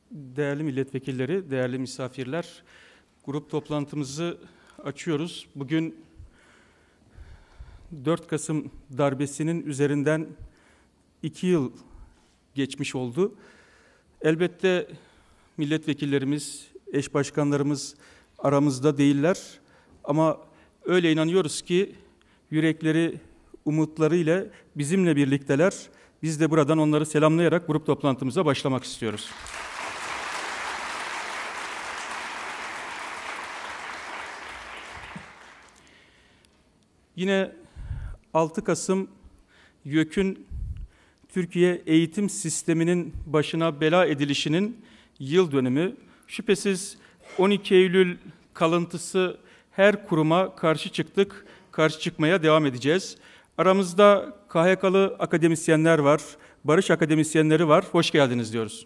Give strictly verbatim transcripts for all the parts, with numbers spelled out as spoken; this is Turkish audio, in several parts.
Değerli milletvekilleri, değerli misafirler, grup toplantımızı açıyoruz. Bugün dört Kasım darbesinin üzerinden iki yıl geçmiş oldu. Elbette milletvekillerimiz, eş başkanlarımız aramızda değiller. Ama öyle inanıyoruz ki yürekleri, umutlarıyla bizimle birlikteler. Biz de buradan onları selamlayarak grup toplantımıza başlamak istiyoruz. Yine altı Kasım YÖK'ün Türkiye eğitim sisteminin başına bela edilişinin yıl dönümü. Şüphesiz on iki Eylül kalıntısı her kuruma karşı çıktık, karşı çıkmaya devam edeceğiz. Aramızda K H K'lı akademisyenler var, barış akademisyenleri var. Hoş geldiniz diyoruz.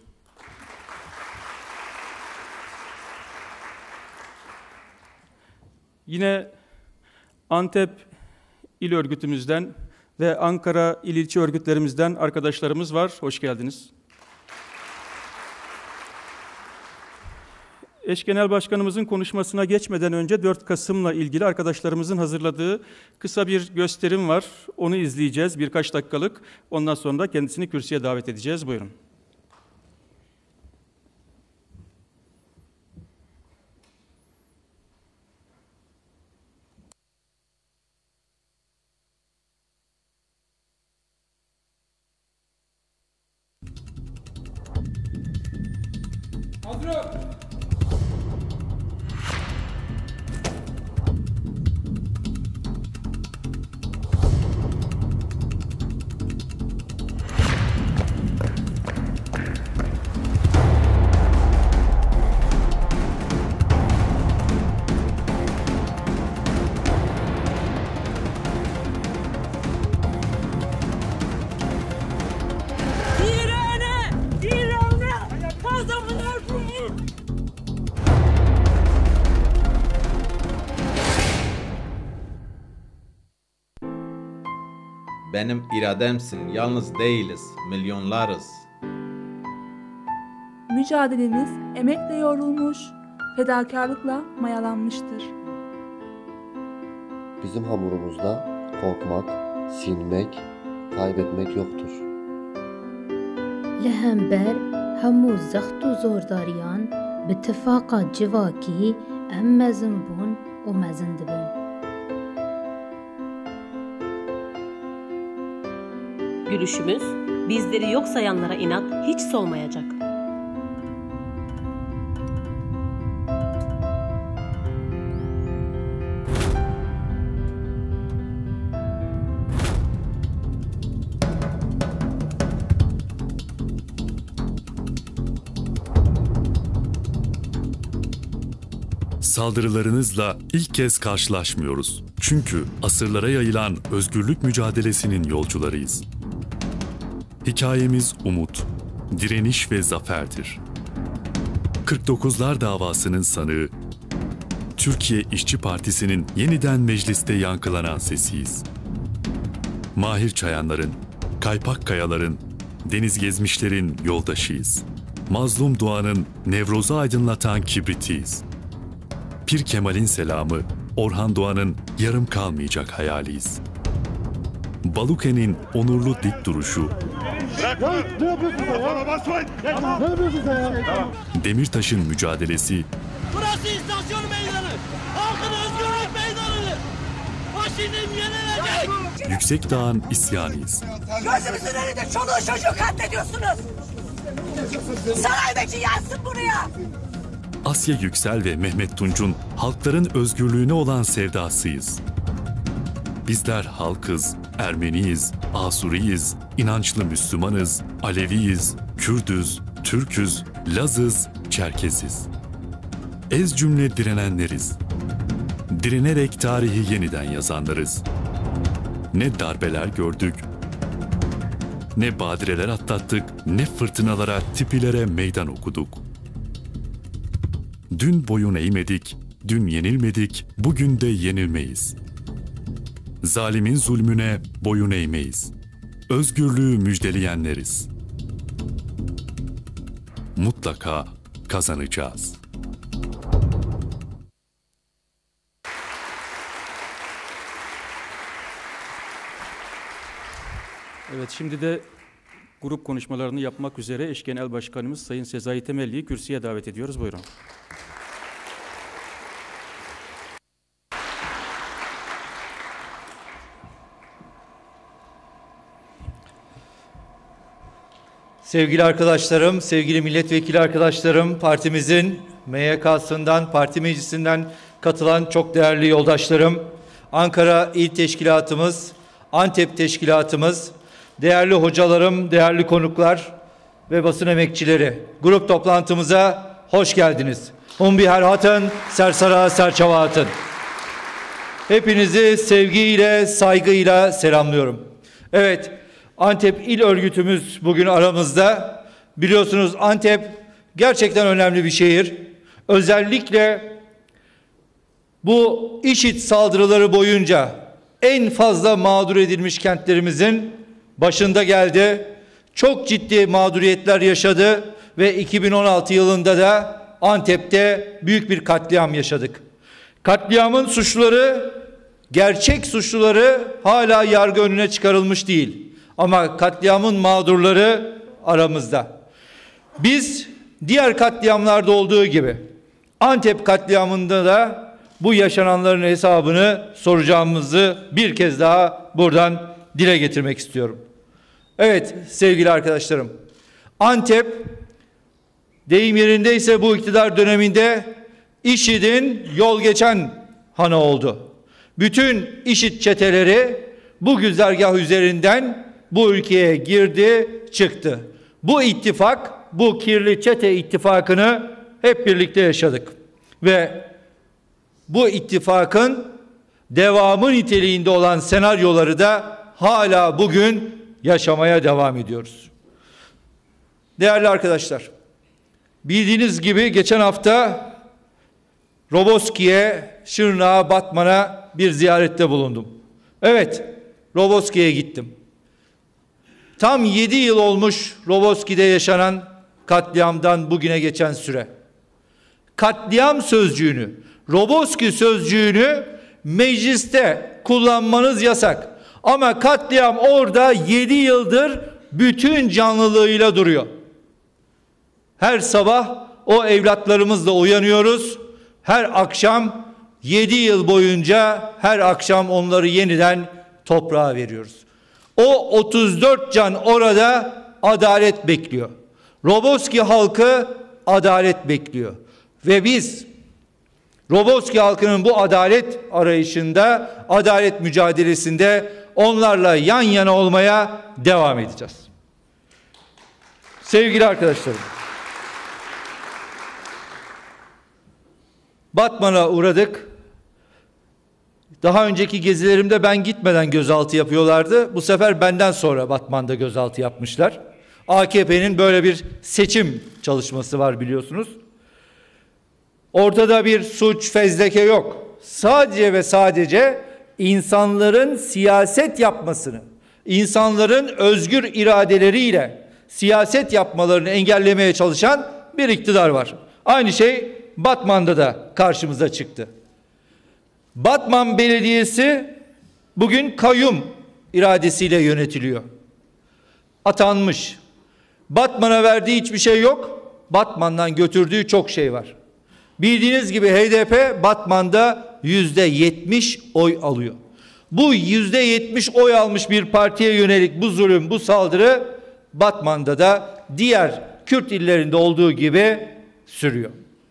Yine Antep İl Örgütümüzden ve Ankara İl İlçe Örgütlerimizden arkadaşlarımız var. Hoş geldiniz. Eş Genel Başkanımızın konuşmasına geçmeden önce dört Kasım'la ilgili arkadaşlarımızın hazırladığı kısa bir gösterim var. Onu izleyeceğiz birkaç dakikalık. Ondan sonra kendisini kürsüye davet edeceğiz. Buyurun. Hazır. Benim irademsin, yalnız değiliz, milyonlarız. Mücadelemiz emekle yoğrulmuş, fedakarlıkla mayalanmıştır. Bizim hamurumuzda korkmak, sinmek, kaybetmek yoktur. Lehember hemû zext û zordariyan bi tifaka civakî em mezin bûn û mezin dibin. Gülüşümüz, bizleri yok sayanlara inat hiç solmayacak. Saldırılarınızla ilk kez karşılaşmıyoruz. Çünkü asırlara yayılan özgürlük mücadelesinin yolcularıyız. Hikayemiz umut, direniş ve zaferdir. kırk dokuzlar davasının sanığı, Türkiye İşçi Partisi'nin yeniden mecliste yankılanan sesiyiz. Mahir Çayanların, Kaypak Kayaların, Deniz Gezmişlerin yoldaşıyız. Mazlum Doğan'ın Nevroz'u aydınlatan kibritiyiz. Pir Kemal'in selamı, Orhan Doğan'ın yarım kalmayacak hayaliyiz. Baluke'nin onurlu dik duruşu, Demirtaş'ın mücadelesi, burası istasyon meydanı, halkın özgürlük meydanıdır. Faşizm yenilecek. Yüksekdağ'ın isyanıyız. Gözümüzün önünde çoluğu çocuğu katlediyorsunuz. Saraydaki yansın buraya. Asya Yüksel ve Mehmet Tunç'un halkların özgürlüğüne olan sevdasıyız. Bizler halkız, Ermeniyiz, Asuriyiz, inançlı Müslümanız, Aleviyiz, Kürdüz, Türküz, Lazız, Çerkeziz. Ez cümle direnenleriz. Direnerek tarihi yeniden yazanlarız. Ne darbeler gördük, ne badireler atlattık, ne fırtınalara, tipilere meydan okuduk. Dün boyun eğmedik, dün yenilmedik, bugün de yenilmeyiz. Zalimin zulmüne boyun eğmeyiz. Özgürlüğü müjdeleyenleriz. mutlaka kazanacağız. Evet, şimdi de grup konuşmalarını yapmak üzere eş genel başkanımız Sayın Sezai Temelli'yi kürsüye davet ediyoruz. Buyurun. Sevgili arkadaşlarım, sevgili milletvekili arkadaşlarım, partimizin M Y K'sından, parti meclisinden katılan çok değerli yoldaşlarım, Ankara İl Teşkilatımız, Antep Teşkilatımız, değerli hocalarım, değerli konuklar ve basın emekçileri, grup toplantımıza hoş geldiniz. Hum biher hatın, sersara serçava atın. Hepinizi sevgiyle, saygıyla selamlıyorum. Evet, Antep İl Örgütümüz bugün aramızda. Biliyorsunuz Antep gerçekten önemli bir şehir. Özellikle bu IŞİD saldırıları boyunca en fazla mağdur edilmiş kentlerimizin başında geldi. Çok ciddi mağduriyetler yaşadı ve iki bin on altı yılında da Antep'te büyük bir katliam yaşadık. Katliamın suçluları, gerçek suçluları hala yargı önüne çıkarılmış değil. Ama katliamın mağdurları aramızda. Biz diğer katliamlarda olduğu gibi Antep katliamında da bu yaşananların hesabını soracağımızı bir kez daha buradan dile getirmek istiyorum. Evet sevgili arkadaşlarım, Antep deyim yerindeyse bu iktidar döneminde IŞİD'in yol geçen hanı oldu. Bütün IŞİD çeteleri bu güzergah üzerinden bu ülkeye girdi, çıktı. Bu ittifak, bu kirli çete ittifakını hep birlikte yaşadık. Ve bu ittifakın devamı niteliğinde olan senaryoları da hala bugün yaşamaya devam ediyoruz. Değerli arkadaşlar, bildiğiniz gibi geçen hafta Roboski'ye, Şırnak'a, Batman'a bir ziyarette bulundum. Evet, Roboski'ye gittim. Tam yedi yıl olmuş Roboski'de yaşanan katliamdan bugüne geçen süre. Katliam sözcüğünü, Roboski sözcüğünü mecliste kullanmanız yasak. Ama katliam orada yedi yıldır bütün canlılığıyla duruyor. Her sabah o evlatlarımızla uyanıyoruz. Her akşam yedi yıl boyunca her akşam onları yeniden toprağa veriyoruz. O otuz dört can orada adalet bekliyor. Roboski halkı adalet bekliyor. Ve biz Roboski halkının bu adalet arayışında, adalet mücadelesinde onlarla yan yana olmaya devam edeceğiz. Sevgili arkadaşlarım, Batman'a uğradık. Daha önceki gezilerimde ben gitmeden gözaltı yapıyorlardı. Bu sefer benden sonra Batman'da gözaltı yapmışlar. A K P'nin böyle bir seçim çalışması var biliyorsunuz. Ortada bir suç, fezleke yok. Sadece ve sadece insanların siyaset yapmasını, insanların özgür iradeleriyle siyaset yapmalarını engellemeye çalışan bir iktidar var. Aynı şey Batman'da da karşımıza çıktı. Batman Belediyesi bugün kayyum iradesiyle yönetiliyor. Atanmış. Batman'a verdiği hiçbir şey yok. Batman'dan götürdüğü çok şey var. Bildiğiniz gibi H D P Batman'da yüzde yetmiş oy alıyor. Bu yüzde yetmiş oy almış bir partiye yönelik bu zulüm, bu saldırı Batman'da da diğer Kürt illerinde olduğu gibi sürüyor.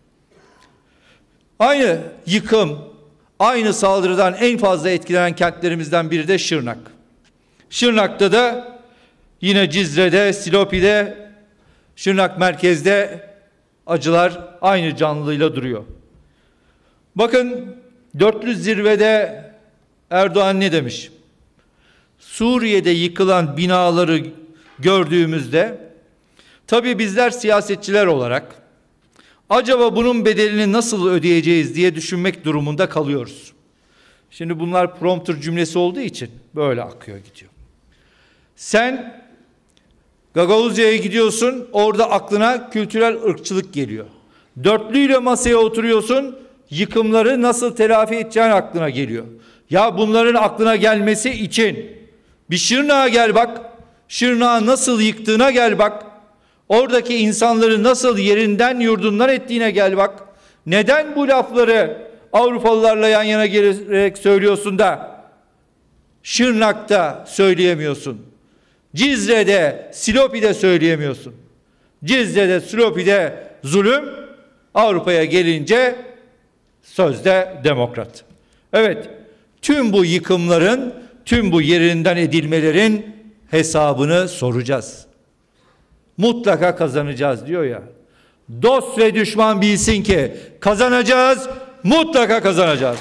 Aynı yıkım, aynı saldırıdan en fazla etkilenen kentlerimizden biri de Şırnak. Şırnak'ta da yine Cizre'de, Silopi'de, Şırnak merkezde acılar aynı canlılığıyla duruyor. Bakın dörtlü zirvede Erdoğan ne demiş? Suriye'de yıkılan binaları gördüğümüzde tabii bizler siyasetçiler olarak acaba bunun bedelini nasıl ödeyeceğiz diye düşünmek durumunda kalıyoruz. Şimdi bunlar prompter cümlesi olduğu için böyle akıyor gidiyor. Sen Gagavuzya'ya gidiyorsun, orada aklına kültürel ırkçılık geliyor. Dörtlüyle masaya oturuyorsun, yıkımları nasıl telafi edeceğin aklına geliyor. Ya bunların aklına gelmesi için bir Şırnak'a gel bak, Şırnak'ı nasıl yıktığına gel bak, oradaki insanları nasıl yerinden yurdundan ettiğine gel bak. Neden bu lafları Avrupalılarla yan yana gelerek söylüyorsun da Şırnak'ta söyleyemiyorsun? Cizre'de, Silopi'de söyleyemiyorsun. Cizre'de, Silopi'de zulüm, Avrupa'ya gelince sözde demokrat. Evet, tüm bu yıkımların, tüm bu yerinden edilmelerin hesabını soracağız. Mutlaka kazanacağız diyor ya. Dost ve düşman bilsin ki kazanacağız, mutlaka kazanacağız.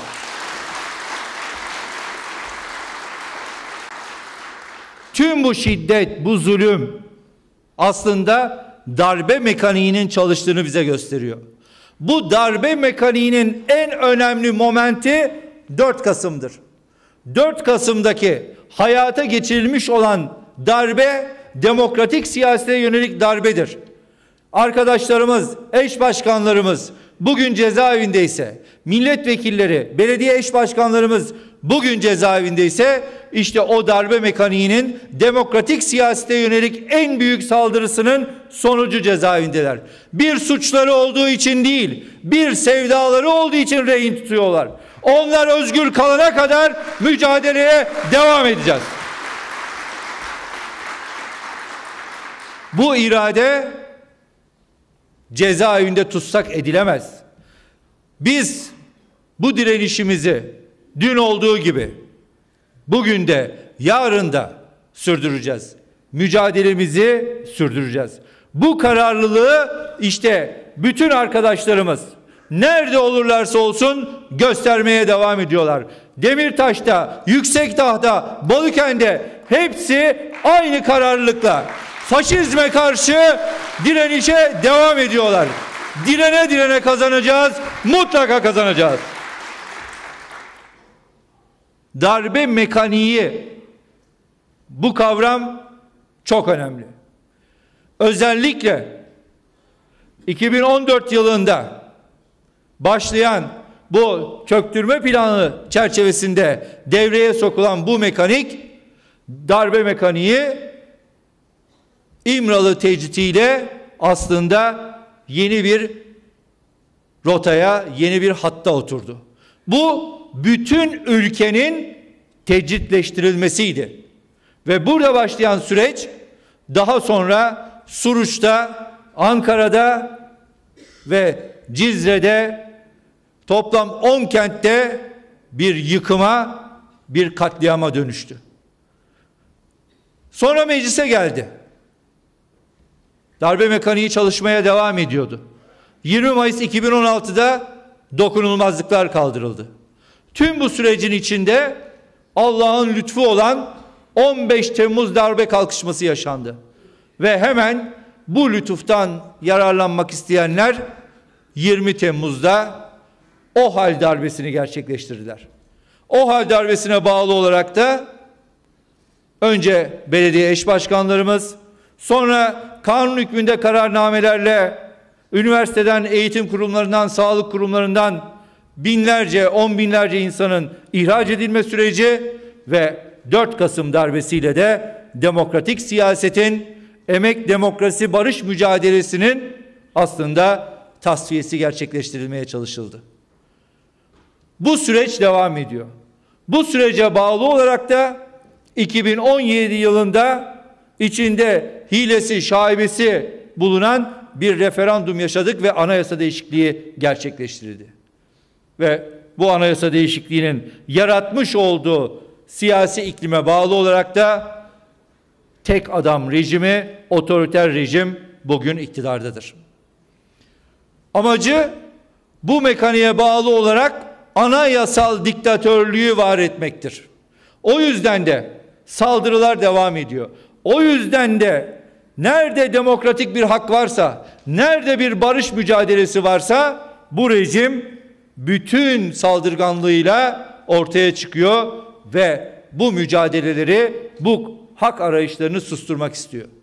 Tüm bu şiddet, bu zulüm aslında darbe mekaniğinin çalıştığını bize gösteriyor. Bu darbe mekaniğinin en önemli momenti dört Kasım'dır. dört Kasım'daki hayata geçirilmiş olan darbe demokratik siyasete yönelik darbedir. Arkadaşlarımız, eş başkanlarımız bugün cezaevindeyse, milletvekilleri, belediye eş başkanlarımız bugün cezaevindeyse, işte o darbe mekaniğinin demokratik siyasete yönelik en büyük saldırısının sonucu cezaevindeler. Bir suçları olduğu için değil, bir sevdaları olduğu için rehin tutuyorlar. Onlar özgür kalana kadar mücadeleye devam edeceğiz. Bu irade cezaevinde tutsak edilemez. Biz bu direnişimizi dün olduğu gibi bugün de yarın da sürdüreceğiz. Mücadelemizi sürdüreceğiz. Bu kararlılığı işte bütün arkadaşlarımız nerede olurlarsa olsun göstermeye devam ediyorlar. Demirtaş'ta, Yüksekdağ'da, Balıkent'te hepsi aynı kararlılıkla faşizme karşı direnişe devam ediyorlar. Direne direne kazanacağız, mutlaka kazanacağız. Darbe mekaniği, bu kavram çok önemli. Özellikle iki bin on dört yılında başlayan bu çöktürme planı çerçevesinde devreye sokulan bu mekanik, darbe mekaniği İmralı tecritiyle aslında yeni bir rotaya, yeni bir hatta oturdu. Bu bütün ülkenin tecritleştirilmesiydi. Ve burada başlayan süreç daha sonra Suruç'ta, Ankara'da ve Cizre'de toplam on kentte bir yıkıma, bir katliama dönüştü. Sonra meclise geldi. Darbe mekaniği çalışmaya devam ediyordu. yirmi Mayıs iki bin on altıda dokunulmazlıklar kaldırıldı. Tüm bu sürecin içinde Allah'ın lütfu olan on beş Temmuz darbe kalkışması yaşandı. Ve hemen bu lütuftan yararlanmak isteyenler yirmi Temmuz'da OHAL darbesini gerçekleştirdiler. OHAL darbesine bağlı olarak da önce belediye eş başkanlarımız, sonra kanun hükmünde kararnamelerle üniversiteden, eğitim kurumlarından, sağlık kurumlarından binlerce, on binlerce insanın ihraç edilme süreci ve dört Kasım darbesiyle de demokratik siyasetin, emek, demokrasi, barış mücadelesinin aslında tasfiyesi gerçekleştirilmeye çalışıldı. Bu süreç devam ediyor. Bu sürece bağlı olarak da iki bin on yedi yılında içinde hilesi, şaibesi bulunan bir referandum yaşadık ve anayasa değişikliği gerçekleştirildi. Ve bu anayasa değişikliğinin yaratmış olduğu siyasi iklime bağlı olarak da tek adam rejimi, otoriter rejim bugün iktidardadır. Amacı bu mekaniğe bağlı olarak anayasal diktatörlüğü var etmektir. O yüzden de saldırılar devam ediyor. O yüzden de nerede demokratik bir hak varsa, nerede bir barış mücadelesi varsa bu rejim bütün saldırganlığıyla ortaya çıkıyor ve bu mücadeleleri, bu hak arayışlarını susturmak istiyor.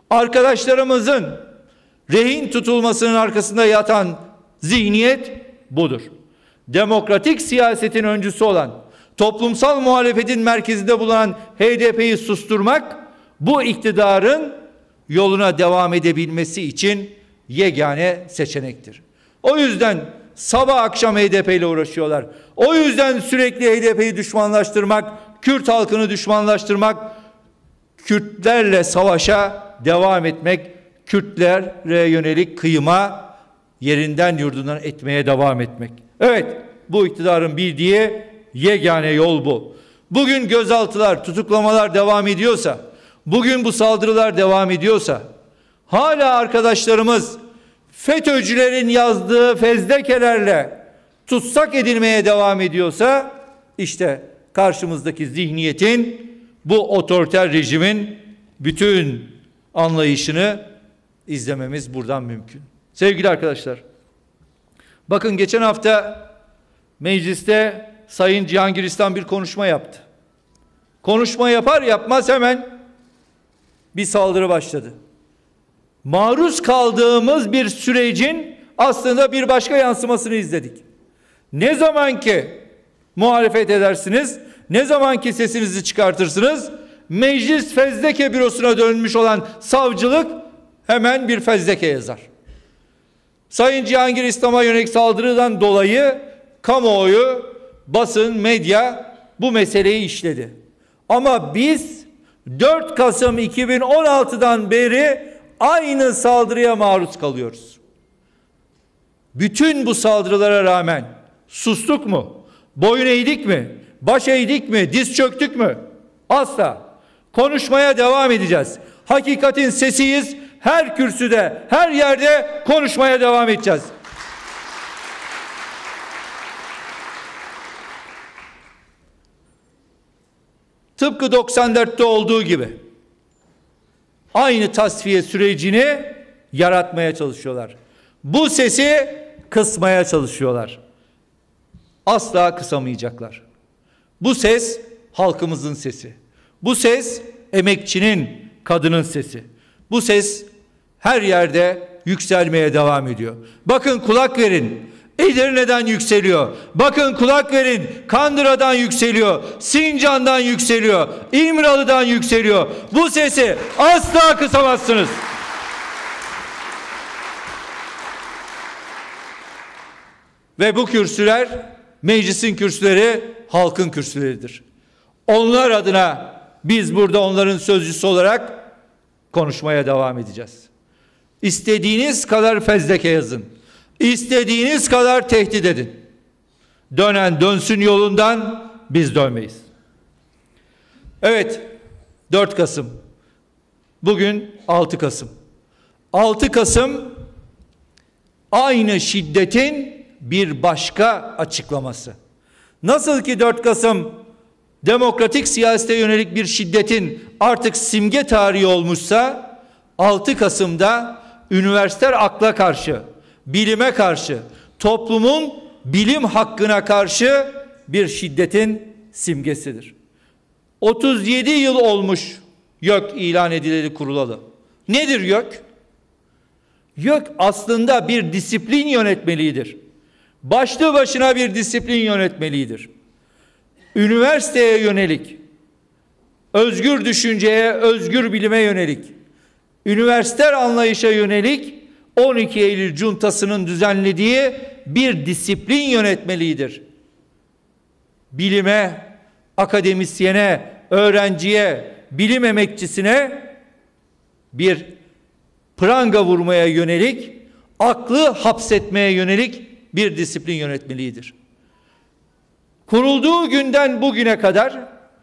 Arkadaşlarımızın rehin tutulmasının arkasında yatan zihniyet budur. Demokratik siyasetin öncüsü olan, toplumsal muhalefetin merkezinde bulunan H D P'yi susturmak, bu iktidarın yoluna devam edebilmesi için yegane seçenektir. O yüzden sabah akşam H D P ile uğraşıyorlar. O yüzden sürekli H D P'yi düşmanlaştırmak, Kürt halkını düşmanlaştırmak, Kürtlerle savaşa devam etmek, Kürtlere yönelik kıyıma yerinden yurdundan etmeye devam etmek. Evet, bu iktidarın bildiği yegane yol bu. Bugün gözaltılar, tutuklamalar devam ediyorsa, bugün bu saldırılar devam ediyorsa, hala arkadaşlarımız FETÖ'cülerin yazdığı fezlekelerle tutsak edilmeye devam ediyorsa, işte karşımızdaki zihniyetin, bu otoriter rejimin bütün anlayışını izlememiz buradan mümkün. Sevgili arkadaşlar, bakın geçen hafta mecliste Sayın Cihangir İslam bir konuşma yaptı. Konuşma yapar yapmaz hemen bir saldırı başladı. Maruz kaldığımız bir sürecin aslında bir başka yansımasını izledik. Ne zaman ki muhalefet edersiniz, ne zaman ki sesinizi çıkartırsınız, meclis fezleke bürosuna dönmüş olan savcılık hemen bir fezleke yazar. Sayın Cihangir İslam'a yönelik saldırıdan dolayı kamuoyu, basın, medya bu meseleyi işledi. Ama biz dört Kasım iki bin on altıdan beri aynı saldırıya maruz kalıyoruz. Bütün bu saldırılara rağmen sustuk mu? Boyun eğdik mi? Baş eğdik mi? Diz çöktük mü? Asla. Konuşmaya devam edeceğiz. Hakikatin sesiyiz. Her kürsüde, her yerde konuşmaya devam edeceğiz. Tıpkı doksan dörtte olduğu gibi aynı tasfiye sürecini yaratmaya çalışıyorlar. Bu sesi kısmaya çalışıyorlar. Asla kısamayacaklar. Bu ses halkımızın sesi. Bu ses emekçinin, kadının sesi. Bu ses her yerde yükselmeye devam ediyor. Bakın kulak verin. Edirne'den yükseliyor. Bakın kulak verin. Kandıra'dan yükseliyor. Sincan'dan yükseliyor. İmralı'dan yükseliyor. Bu sesi asla kısamazsınız. Ve bu kürsüler meclisin kürsüleri, halkın kürsüleridir. Onlar adına biz burada onların sözcüsü olarak konuşmaya devam edeceğiz. İstediğiniz kadar fezleke yazın. İstediğiniz kadar tehdit edin. Dönen dönsün yolundan, biz dönmeyiz. Evet, dört Kasım. Bugün altı Kasım. altı Kasım aynı şiddetin bir başka açıklaması. Nasıl ki dört Kasım demokratik siyasete yönelik bir şiddetin artık simge tarihi olmuşsa, altı Kasım'da üniversiteler akla karşı, bilime karşı, toplumun bilim hakkına karşı bir şiddetin simgesidir. otuz yedi yıl olmuş YÖK ilan edileli, kurulalı. Nedir YÖK? YÖK aslında bir disiplin yönetmeliğidir. Başlı başına bir disiplin yönetmeliğidir. Üniversiteye yönelik, özgür düşünceye, özgür bilime yönelik, üniversiteler anlayışa yönelik on iki Eylül Cuntası'nın düzenlediği bir disiplin yönetmeliğidir. Bilime, akademisyene, öğrenciye, bilim emekçisine bir pranga vurmaya yönelik, aklı hapsetmeye yönelik bir disiplin yönetmeliğidir. Kurulduğu günden bugüne kadar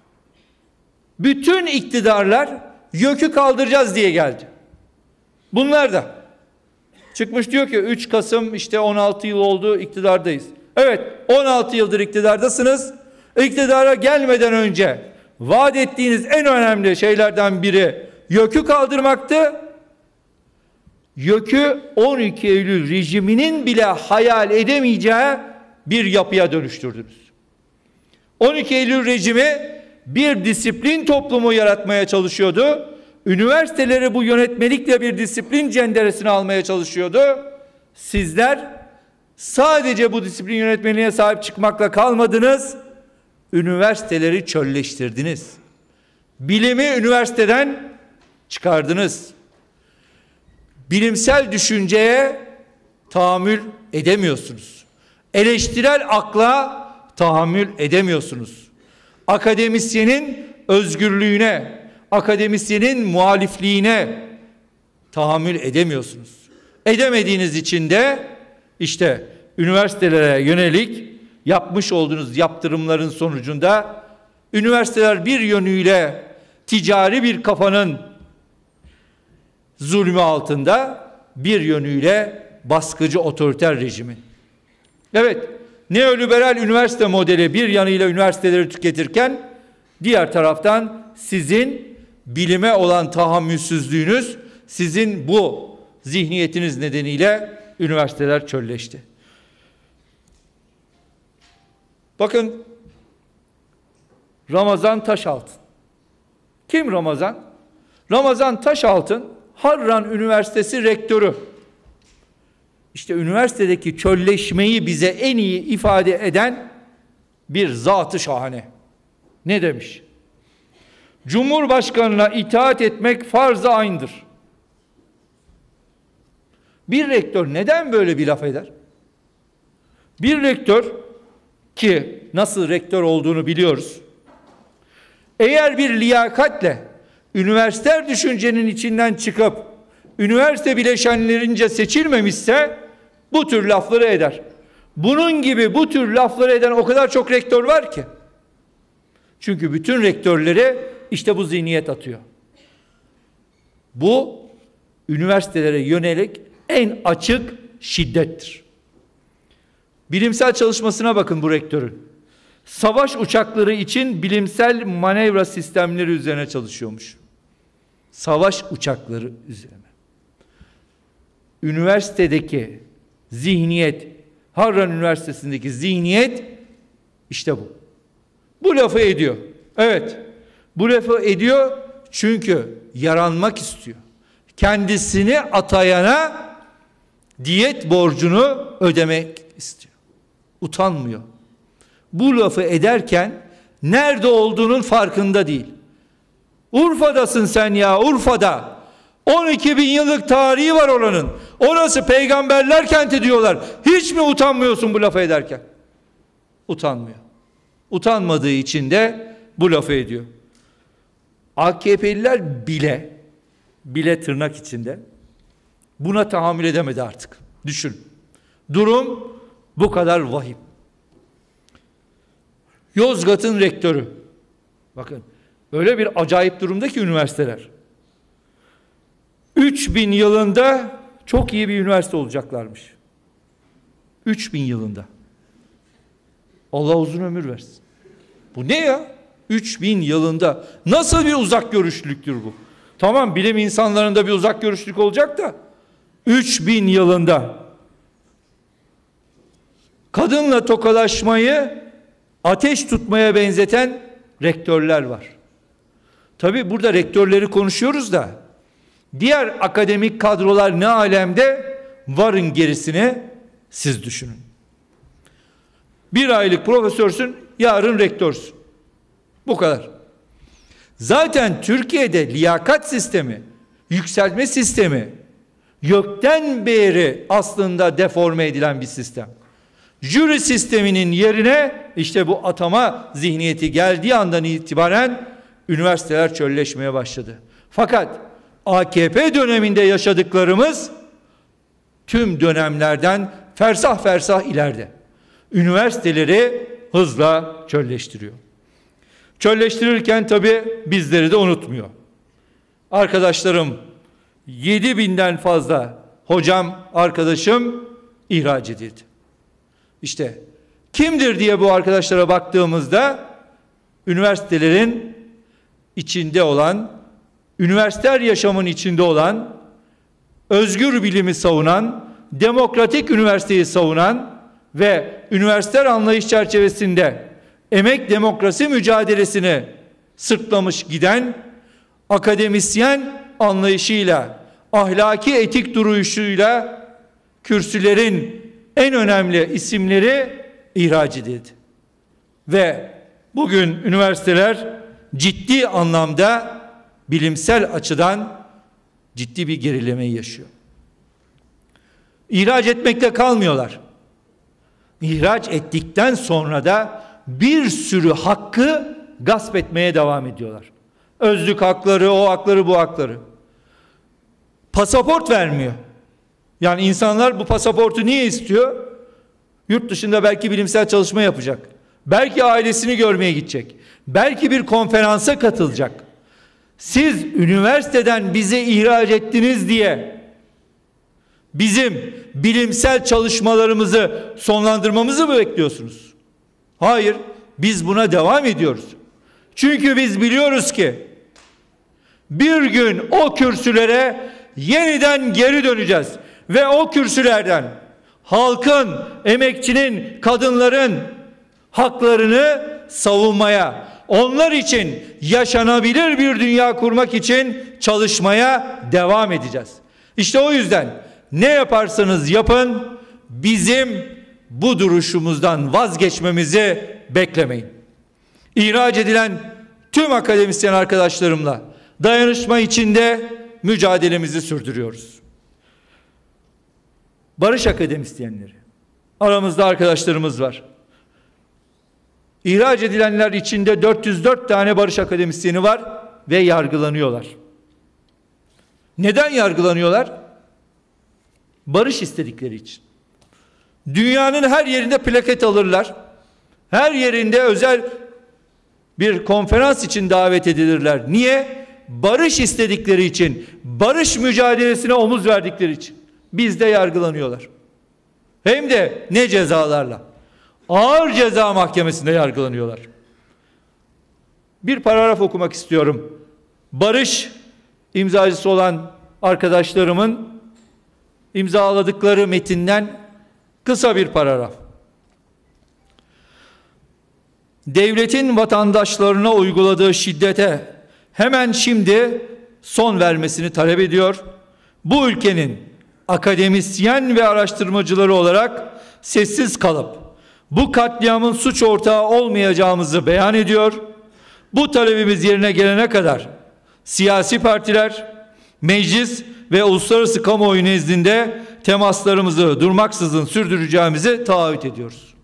bütün iktidarlar YÖK'ü kaldıracağız diye geldi. Bunlar da çıkmış diyor ki üç Kasım işte on altı yıl oldu, iktidardayız. Evet, on altı yıldır iktidardasınız. İktidara gelmeden önce vaat ettiğiniz en önemli şeylerden biri YÖK'ü kaldırmaktı. YÖK'ü on iki Eylül rejiminin bile hayal edemeyeceği bir yapıya dönüştürdünüz. on iki Eylül rejimi bir disiplin toplumu yaratmaya çalışıyordu. üniversiteleri bu yönetmelikle bir disiplin cenderesine almaya çalışıyordu. Sizler sadece bu disiplin yönetmeliğine sahip çıkmakla kalmadınız, üniversiteleri çölleştirdiniz. Bilimi üniversiteden çıkardınız. Bilimsel düşünceye tahammül edemiyorsunuz. Eleştirel akla tahammül edemiyorsunuz. Akademisyenin özgürlüğüne, akademisyenin muhalifliğine tahammül edemiyorsunuz. Edemediğiniz için de işte üniversitelere yönelik yapmış olduğunuz yaptırımların sonucunda üniversiteler bir yönüyle ticari bir kafanın zulmü altında, bir yönüyle baskıcı otoriter rejimin. Evet, neoliberal üniversite modeli bir yanıyla üniversiteleri tüketirken diğer taraftan sizin bilime olan tahammülsüzlüğünüz, sizin bu zihniyetiniz nedeniyle üniversiteler çölleşti. Bakın, Ramazan Taşaltın. Kim Ramazan? Ramazan Taşaltın, Harran Üniversitesi rektörü. İşte üniversitedeki çölleşmeyi bize en iyi ifade eden bir zat-ı şahane. Ne demiş? Cumhurbaşkanına itaat etmek farz-ı ayn'dır. Bir rektör neden böyle bir laf eder? Bir rektör ki nasıl rektör olduğunu biliyoruz. Eğer bir liyakatle üniversiter düşüncenin içinden çıkıp üniversite bileşenlerince seçilmemişse bu tür lafları eder. Bunun gibi bu tür lafları eden o kadar çok rektör var ki. Çünkü bütün rektörleri işte bu zihniyet atıyor. Bu üniversitelere yönelik en açık şiddettir. Bilimsel çalışmasına bakın bu rektörün. Savaş uçakları için bilimsel manevra sistemleri üzerine çalışıyormuş. Savaş uçakları üzerine. Üniversitedeki zihniyet, Harran Üniversitesi'ndeki zihniyet işte bu. Bu lafı ediyor. Evet, bu lafı ediyor çünkü yaranmak istiyor. Kendisini atayana diyet borcunu ödemek istiyor. Utanmıyor. Bu lafı ederken nerede olduğunun farkında değil. Urfa'dasın sen ya, Urfa'da. on iki bin yıllık tarihi var oranın. Orası peygamberler kenti diyorlar. Hiç mi utanmıyorsun bu lafı ederken? Utanmıyor. Utanmadığı için de bu lafı ediyor. A K P'liler bile, bile tırnak içinde buna tahammül edemedi artık. Düşün. Durum bu kadar vahim. Yozgat'ın rektörü. Bakın, öyle bir acayip durumda ki üniversiteler. üç bin yılında çok iyi bir üniversite olacaklarmış. üç bin yılında. Allah uzun ömür versin. Bu ne ya? üç bin yılında. Nasıl bir uzak görüşlülüktür bu? Tamam, bilim insanlarında bir uzak görüşlülük olacak da üç bin yılında kadınla tokalaşmayı ateş tutmaya benzeten rektörler var. Tabii burada rektörleri konuşuyoruz da diğer akademik kadrolar ne alemde, varın gerisini siz düşünün. Bir aylık profesörsün, yarın rektörsün. Bu kadar. Zaten Türkiye'de liyakat sistemi, yükselme sistemi gökten beri aslında deforme edilen bir sistem. Jüri sisteminin yerine işte bu atama zihniyeti geldiği andan itibaren üniversiteler çölleşmeye başladı. Fakat A K P döneminde yaşadıklarımız tüm dönemlerden fersah fersah ileride. Üniversiteleri hızla çölleştiriyor. Çölleştirirken tabii bizleri de unutmuyor. Arkadaşlarım, yedi binden fazla hocam, arkadaşım ihraç edildi. İşte kimdir diye bu arkadaşlara baktığımızda üniversitelerin içinde olan, üniversiter yaşamın içinde olan, özgür bilimi savunan, demokratik üniversiteyi savunan ve üniversiter anlayış çerçevesinde emek demokrasi mücadelesini sırtlamış giden akademisyen anlayışıyla, ahlaki etik duruşuyla kürsülerin en önemli isimleri ihraç edildi. Ve bugün üniversiteler ciddi anlamda bilimsel açıdan ciddi bir gerilemeyi yaşıyor. İhraç etmekle kalmıyorlar. İhraç ettikten sonra da bir sürü hakkı gasp etmeye devam ediyorlar. Özlük hakları, o hakları, bu hakları. Pasaport vermiyor. Yani insanlar bu pasaportu niye istiyor? Yurt dışında belki bilimsel çalışma yapacak. Belki ailesini görmeye gidecek. Belki bir konferansa katılacak. Siz üniversiteden bize ihraç ettiniz diye bizim bilimsel çalışmalarımızı sonlandırmamızı mı bekliyorsunuz? Hayır, biz buna devam ediyoruz. Çünkü biz biliyoruz ki bir gün o kürsülere yeniden geri döneceğiz ve o kürsülerden halkın, emekçinin, kadınların haklarını savunmaya, onlar için yaşanabilir bir dünya kurmak için çalışmaya devam edeceğiz. İşte o yüzden ne yaparsanız yapın, bizim bu duruşumuzdan vazgeçmemizi beklemeyin. İhraç edilen tüm akademisyen arkadaşlarımla dayanışma içinde mücadelemizi sürdürüyoruz. Barış akademisyenleri, aramızda arkadaşlarımız var. İhraç edilenler içinde dört yüz dört tane barış akademisyeni var ve yargılanıyorlar. Neden yargılanıyorlar? Barış istedikleri için. Dünyanın her yerinde plaket alırlar. Her yerinde özel bir konferans için davet edilirler. Niye? Barış istedikleri için, barış mücadelesine omuz verdikleri için. Bizde yargılanıyorlar. Hem de ne cezalarla? Ağır ceza mahkemesinde yargılanıyorlar. Bir paragraf okumak istiyorum. Barış imzacısı olan arkadaşlarımın imzaladıkları metinden kısa bir paragraf. Devletin vatandaşlarına uyguladığı şiddete hemen şimdi son vermesini talep ediyor. Bu ülkenin akademisyen ve araştırmacıları olarak sessiz kalıp bu katliamın suç ortağı olmayacağımızı beyan ediyor. Bu talebimiz yerine gelene kadar siyasi partiler, meclis ve uluslararası kamuoyu nezdinde temaslarımızı durmaksızın sürdüreceğimizi taahhüt ediyoruz.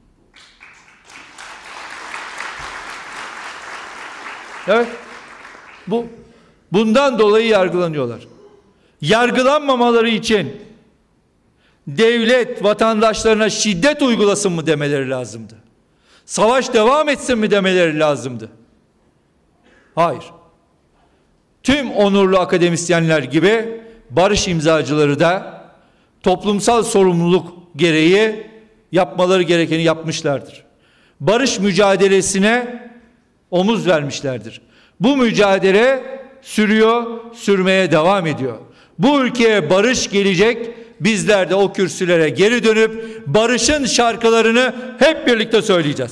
Evet. Bu bundan dolayı yargılanıyorlar. Yargılanmamaları için devlet vatandaşlarına şiddet uygulasın mı demeleri lazımdı? Savaş devam etsin mi demeleri lazımdı? Hayır. Tüm onurlu akademisyenler gibi barış imzacıları da toplumsal sorumluluk gereği yapmaları gerekeni yapmışlardır. Barış mücadelesine omuz vermişlerdir. Bu mücadele sürüyor, sürmeye devam ediyor. Bu ülkeye barış gelecek, bizler de o kürsülere geri dönüp barışın şarkılarını hep birlikte söyleyeceğiz.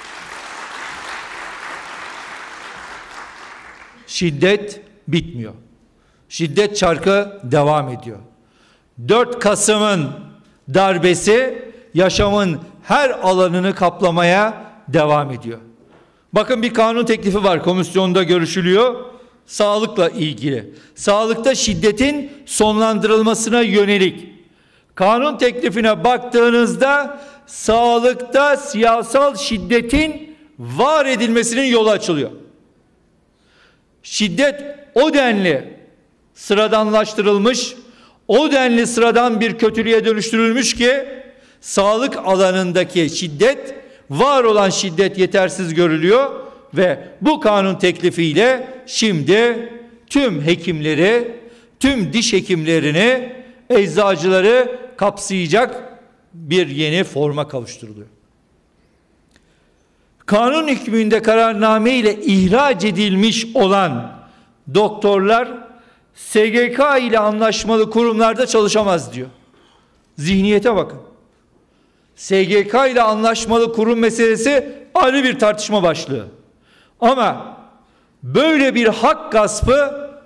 Şiddet bitmiyor. Şiddet çarkı devam ediyor. dört Kasım'ın darbesi yaşamın her alanını kaplamaya devam ediyor. Bakın bir kanun teklifi var, komisyonda görüşülüyor. Sağlıkla ilgili. Sağlıkta şiddetin sonlandırılmasına yönelik. Kanun teklifine baktığınızda sağlıkta siyasal şiddetin var edilmesinin yolu açılıyor. Şiddet o denli sıradanlaştırılmış, o denli sıradan bir kötülüğe dönüştürülmüş ki sağlık alanındaki şiddet, var olan şiddet yetersiz görülüyor ve bu kanun teklifiyle şimdi tüm hekimleri, tüm diş hekimlerini, eczacıları kapsayacak bir yeni forma kavuşturuluyor. Kanun hükmünde kararname ile ihraç edilmiş olan doktorlar S G K ile anlaşmalı kurumlarda çalışamaz diyor. Zihniyete bakın. S G K ile anlaşmalı kurum meselesi ayrı bir tartışma başlığı. Ama böyle bir hak gaspı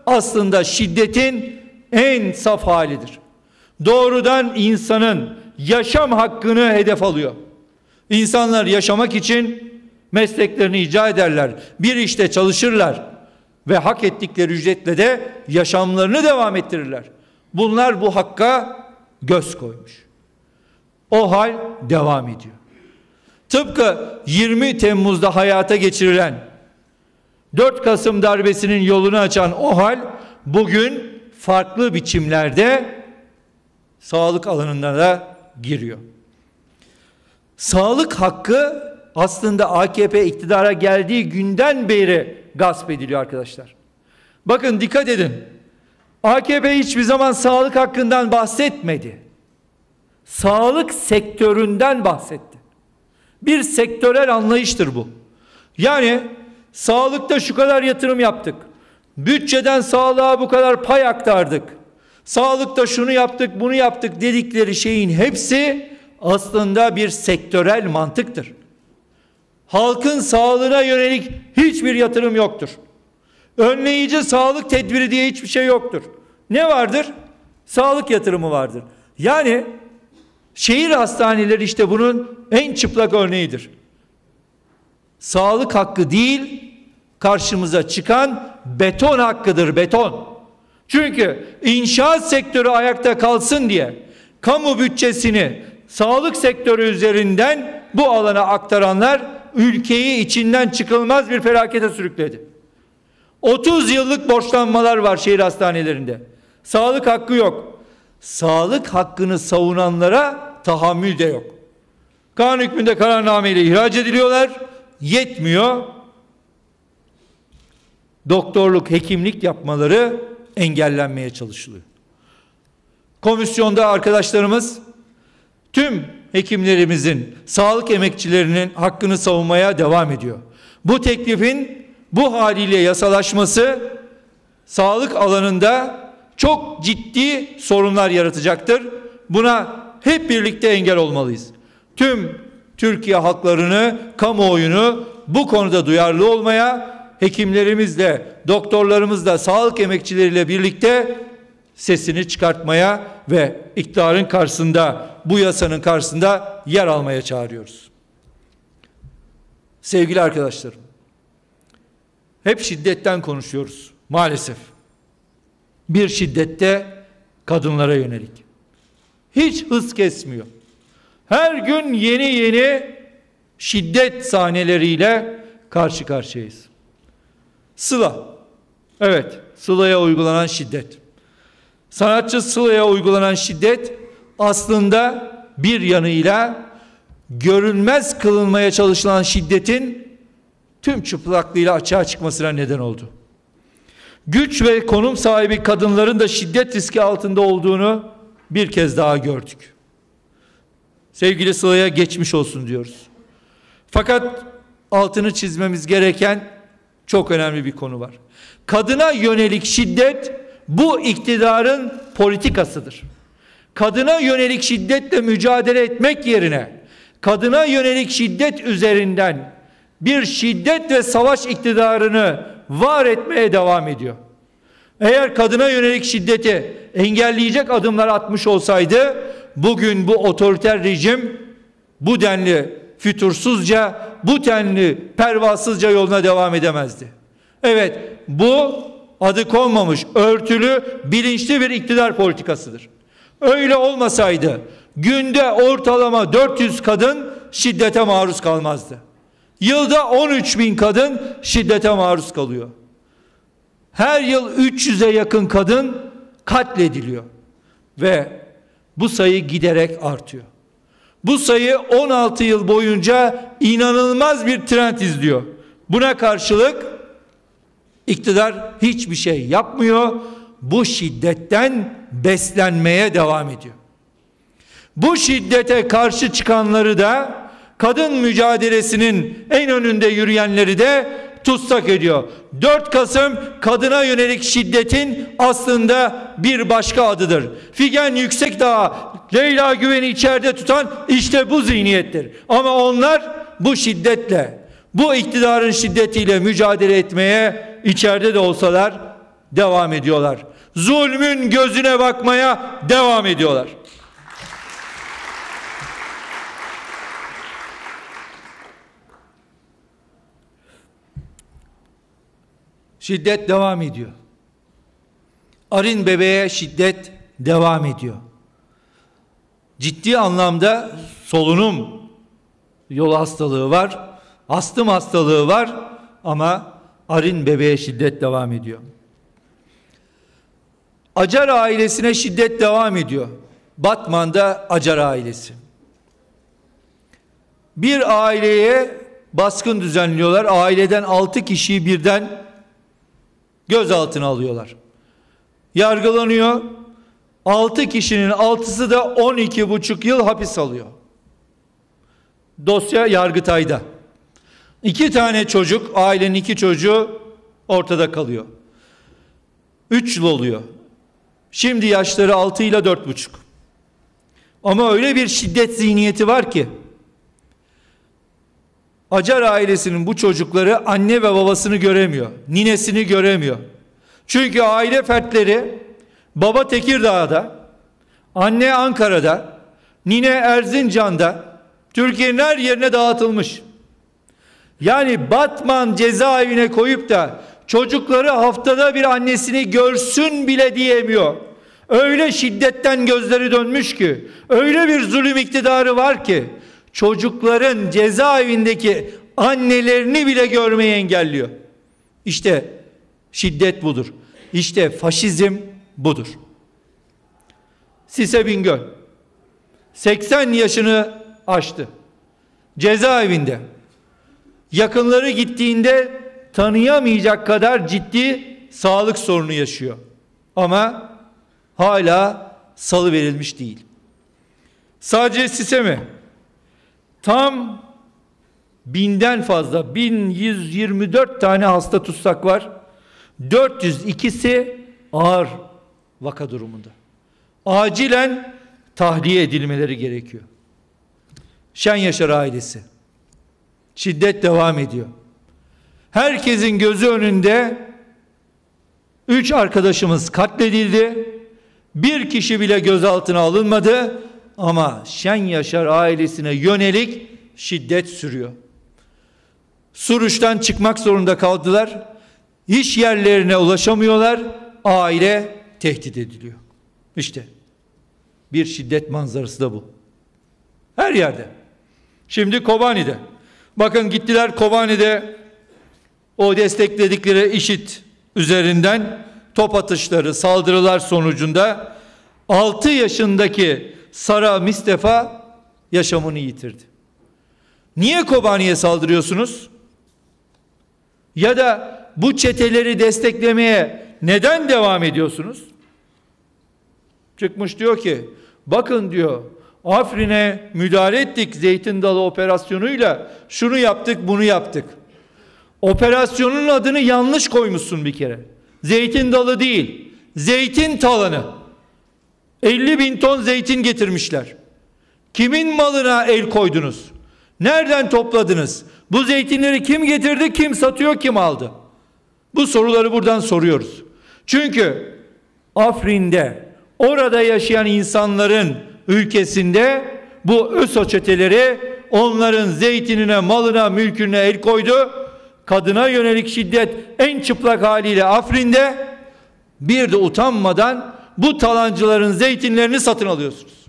aslında şiddetin en saf halidir. Doğrudan insanın yaşam hakkını hedef alıyor. İnsanlar yaşamak için mesleklerini icra ederler, bir işte çalışırlar ve hak ettikleri ücretle de yaşamlarını devam ettirirler. Bunlar bu hakka göz koymuş. O hal devam ediyor. Tıpkı yirmi Temmuz'da hayata geçirilen dört Kasım darbesinin yolunu açan o hal bugün farklı biçimlerde sağlık alanına da giriyor. Sağlık hakkı aslında A K P iktidara geldiği günden beri gasp ediliyor arkadaşlar. Bakın dikkat edin. A K P hiçbir zaman sağlık hakkından bahsetmedi. Sağlık sektöründen bahsetti. Bir sektörel anlayıştır bu. Yani sağlıkta şu kadar yatırım yaptık. Bütçeden sağlığa bu kadar pay aktardık. Sağlıkta şunu yaptık, bunu yaptık dedikleri şeyin hepsi aslında bir sektörel mantıktır. Halkın sağlığına yönelik hiçbir yatırım yoktur. Önleyici sağlık tedbiri diye hiçbir şey yoktur. Ne vardır? Sağlık yatırımı vardır. Yani şehir hastaneleri işte bunun en çıplak örneğidir. Sağlık hakkı değil, karşımıza çıkan beton hakkıdır, beton. Çünkü inşaat sektörü ayakta kalsın diye kamu bütçesini sağlık sektörü üzerinden bu alana aktaranlar ülkeyi içinden çıkılmaz bir felakete sürükledi. otuz yıllık borçlanmalar var şehir hastanelerinde. Sağlık hakkı yok. Sağlık hakkını savunanlara tahammül de yok. Kanun hükmünde kararnameyle ihraç ediliyorlar. Yetmiyor. Doktorluk, hekimlik yapmaları engellenmeye çalışılıyor. Komisyonda arkadaşlarımız tüm hekimlerimizin, sağlık emekçilerinin hakkını savunmaya devam ediyor. Bu teklifin bu haliyle yasalaşması sağlık alanında çok ciddi sorunlar yaratacaktır. Buna hep birlikte engel olmalıyız. Tüm Türkiye halklarını, kamuoyunu bu konuda duyarlı olmaya, hekimlerimizle, doktorlarımızla, sağlık emekçileriyle birlikte sesini çıkartmaya ve iktidarın karşısında, bu yasanın karşısında yer almaya çağırıyoruz. Sevgili arkadaşlarım, hep şiddetten konuşuyoruz maalesef. Bir şiddette kadınlara yönelik. Hiç hız kesmiyor. Her gün yeni yeni şiddet sahneleriyle karşı karşıyayız. Sıla. Evet, Sıla'ya uygulanan şiddet. Sanatçı Sıla'ya uygulanan şiddet aslında bir yanıyla görünmez kılınmaya çalışılan şiddetin tüm çıplaklığıyla açığa çıkmasına neden oldu. Güç ve konum sahibi kadınların da şiddet riski altında olduğunu bir kez daha gördük. Sevgili Sıla'ya geçmiş olsun diyoruz. Fakat altını çizmemiz gereken çok önemli bir konu var. Kadına yönelik şiddet bu iktidarın politikasıdır. Kadına yönelik şiddetle mücadele etmek yerine kadına yönelik şiddet üzerinden bir şiddet ve savaş iktidarını var etmeye devam ediyor. Eğer kadına yönelik şiddeti engelleyecek adımlar atmış olsaydı bugün bu otoriter rejim bu denli fütursuzca, bu denli pervasızca yoluna devam edemezdi. Evet, bu adı konmamış, örtülü, bilinçli bir iktidar politikasıdır. Öyle olmasaydı günde ortalama dört yüz kadın şiddete maruz kalmazdı. Yılda on üç bin kadın şiddete maruz kalıyor. Her yıl üç yüze yakın kadın katlediliyor. Ve bu sayı giderek artıyor. Bu sayı on altı yıl boyunca inanılmaz bir trend izliyor. Buna karşılık iktidar hiçbir şey yapmıyor. Bu şiddetten beslenmeye devam ediyor. Bu şiddete karşı çıkanları da, kadın mücadelesinin en önünde yürüyenleri de tutsak ediyor. dört Kasım kadına yönelik şiddetin aslında bir başka adıdır. Figen Yüksekdağ, Leyla Güven'i içeride tutan işte bu zihniyettir. Ama onlar bu şiddetle, bu iktidarın şiddetiyle mücadele etmeye içeride de olsalar devam ediyorlar. Zulmün gözüne bakmaya devam ediyorlar. Şiddet devam ediyor. Arin bebeğe şiddet devam ediyor. Ciddi anlamda solunum yolu hastalığı var, astım hastalığı var ama Arin bebeğe şiddet devam ediyor. Acar ailesine şiddet devam ediyor. Batman'da Acar ailesi. Bir aileye baskın düzenliyorlar. Aileden altı kişiyi birden gözaltına alıyorlar. Yargılanıyor. Altı kişinin altısı da on iki buçuk yıl hapis alıyor. Dosya Yargıtay'da. İki tane çocuk, ailenin iki çocuğu ortada kalıyor. Üç yıl oluyor. Şimdi yaşları altı ile dört buçuk. Ama öyle bir şiddet zihniyeti var ki Acar ailesinin bu çocukları anne ve babasını göremiyor. Ninesini göremiyor. Çünkü aile fertleri baba Tekirdağ'da, anne Ankara'da, nine Erzincan'da, Türkiye'nin her yerine dağıtılmış. Yani Batman cezaevine koyup da çocukları haftada bir annesini görsün bile diyemiyor. Öyle şiddetten gözleri dönmüş ki, öyle bir zulüm iktidarı var ki çocukların cezaevindeki annelerini bile görmeyi engelliyor. İşte şiddet budur. İşte faşizm budur. Sise Bingöl seksen yaşını aştı. Cezaevinde. Yakınları gittiğinde tanıyamayacak kadar ciddi sağlık sorunu yaşıyor. Ama hala salıverilmiş değil. Sadece Sise mi? Tam binden fazla, bin yüz yirmi dört tane hasta tutsak var. dört yüz ikisi ağır vaka durumunda. Acilen tahliye edilmeleri gerekiyor. Şen Yaşar ailesi. Şiddet devam ediyor. Herkesin gözü önünde üç arkadaşımız katledildi. Bir kişi bile gözaltına alınmadı ama Şen Yaşar ailesine yönelik şiddet sürüyor. Suruç'tan çıkmak zorunda kaldılar. İş yerlerine ulaşamıyorlar. Aile tehdit ediliyor. İşte bir şiddet manzarası da bu. Her yerde. Şimdi Kobani'de. Bakın gittiler Kobani'de o destekledikleri IŞİD üzerinden top atışları, saldırılar sonucunda altı yaşındaki Sara Mustafa yaşamını yitirdi. Niye Kobani'ye saldırıyorsunuz? Ya da bu çeteleri desteklemeye neden devam ediyorsunuz? Çıkmış diyor ki, bakın diyor, Afrin'e müdahale ettik Zeytin Dalı operasyonuyla, şunu yaptık, bunu yaptık. Operasyonun adını yanlış koymuşsun bir kere. Zeytin Dalı değil, zeytin talanı. elli bin ton zeytin getirmişler. Kimin malına el koydunuz? Nereden topladınız? Bu zeytinleri kim getirdi, kim satıyor, kim aldı? Bu soruları buradan soruyoruz. Çünkü Afrin'de, orada yaşayan insanların ülkesinde bu ÖSO çeteleri onların zeytinine, malına, mülküne el koydu. Kadına yönelik şiddet en çıplak haliyle Afrin'de. Bir de utanmadan bu talancıların zeytinlerini satın alıyorsunuz.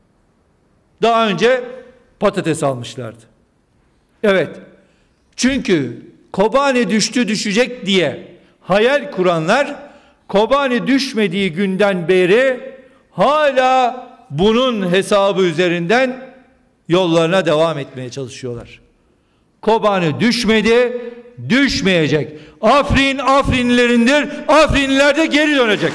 Daha önce patates almışlardı. Evet. Çünkü Kobani düştü düşecek diye hayal kuranlar Kobani düşmediği günden beri hala bunun hesabı üzerinden yollarına devam etmeye çalışıyorlar. Kobani düşmedi, düşmeyecek. Afrin Afrinlilerindir, Afrinliler de geri dönecek.